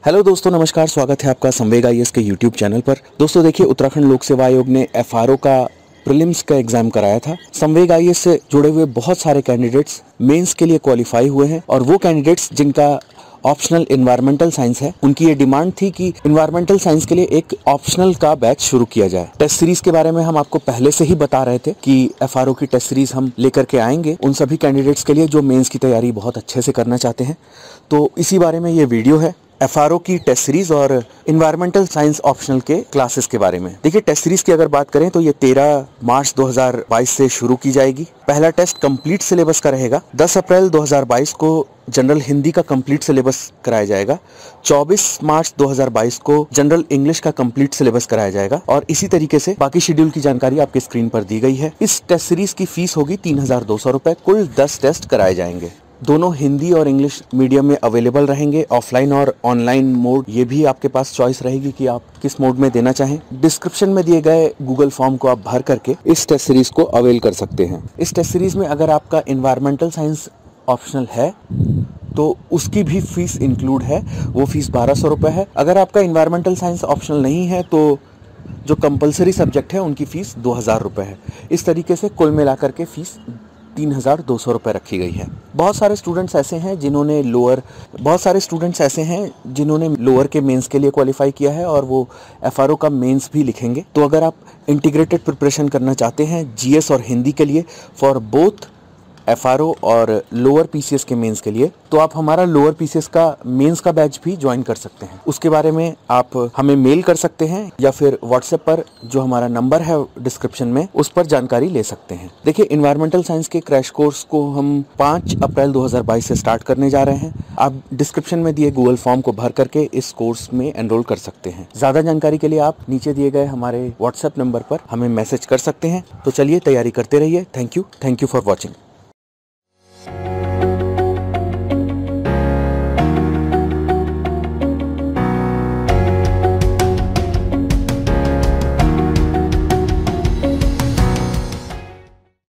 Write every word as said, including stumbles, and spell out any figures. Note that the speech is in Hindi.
हेलो दोस्तों, नमस्कार। स्वागत है आपका संवेग आईएएस के यूट्यूब चैनल पर। दोस्तों देखिए, उत्तराखंड लोक सेवा आयोग ने एफआरओ का प्रीलिम्स का एग्जाम कराया था। संवेग आईएएस से जुड़े हुए बहुत सारे कैंडिडेट्स मेंस के लिए क्वालिफाई हुए हैं और वो कैंडिडेट्स जिनका ऑप्शनल इन्वायरमेंटल साइंस है, उनकी ये डिमांड थी कि इन्वायरमेंटल साइंस के लिए एक ऑप्शनल का बैच शुरू किया जाए। टेस्ट सीरीज के बारे में हम आपको पहले से ही बता रहे थे कि एफआरओ की टेस्ट सीरीज हम लेकर के आएंगे उन सभी कैंडिडेट्स के लिए जो मेंस की तैयारी बहुत अच्छे से करना चाहते हैं। तो इसी बारे में ये वीडियो है, एफआरओ की टेस्ट सीरीज और इन्वायरमेंटल साइंस ऑप्शनल के क्लासेस के बारे में। देखिए, टेस्ट सीरीज की अगर बात करें तो ये तेरह मार्च दो हज़ार बाईस से शुरू की जाएगी। पहला टेस्ट कंप्लीट सिलेबस का रहेगा। दस अप्रैल दो हज़ार बाईस को जनरल हिंदी का कंप्लीट सिलेबस कराया जाएगा। चौबीस मार्च दो हज़ार बाईस को जनरल इंग्लिश का कंप्लीट सिलेबस कराया जाएगा और इसी तरीके से बाकी शेड्यूल की जानकारी आपके स्क्रीन पर दी गई है। इस टेस्ट सीरीज की फीस होगी तीन हजार दो सौ रुपए। कुल दस टेस्ट कराए जाएंगे। दोनों हिंदी और इंग्लिश मीडियम में अवेलेबल रहेंगे। ऑफलाइन और ऑनलाइन मोड ये भी आपके पास चॉइस रहेगी कि आप किस मोड में देना चाहें। डिस्क्रिप्शन में दिए गए गूगल फॉर्म को आप भर करके इस टेस्ट सीरीज को अवेल कर सकते हैं। इस टेस्ट सीरीज में अगर आपका इन्वायरमेंटल साइंस ऑप्शनल है तो उसकी भी फीस इंक्लूड है। वो फीस बारह सौ रुपये है। अगर आपका इन्वायरमेंटल साइंस ऑप्शनल नहीं है तो जो कंपलसरी सब्जेक्ट है उनकी फीस दो हज़ार रुपये है। इस तरीके से कुल मिलाकर के फीस तीन हजार दो सौ रुपये रखी गई है। बहुत सारे स्टूडेंट्स ऐसे हैं जिन्होंने लोअर बहुत सारे स्टूडेंट्स ऐसे हैं जिन्होंने लोअर के मेंस के लिए क्वालिफाई किया है और वो एफआरओ का मेंस भी लिखेंगे। तो अगर आप इंटीग्रेटेड प्रिपरेशन करना चाहते हैं जीएस और हिंदी के लिए फॉर बोथ एफआरओ और लोअर पीसीएस के मेंस के लिए, तो आप हमारा लोअर पीसीएस का मेंस का बैच भी ज्वाइन कर सकते हैं। उसके बारे में आप हमें मेल कर सकते हैं या फिर व्हाट्सएप पर जो हमारा नंबर है डिस्क्रिप्शन में उस पर जानकारी ले सकते हैं। देखिए, इन्वायरमेंटल साइंस के क्रैश कोर्स को हम पाँच अप्रैल दो हज़ार बाईस से स्टार्ट करने जा रहे हैं। आप डिस्क्रिप्शन में दिए गूगल फॉर्म को भर करके इस कोर्स में एनरोल कर सकते हैं। ज्यादा जानकारी के लिए आप नीचे दिए गए हमारे व्हाट्सएप नंबर पर हमें मैसेज कर सकते हैं। तो चलिए, तैयारी करते रहिए। Thank you thank you for watching.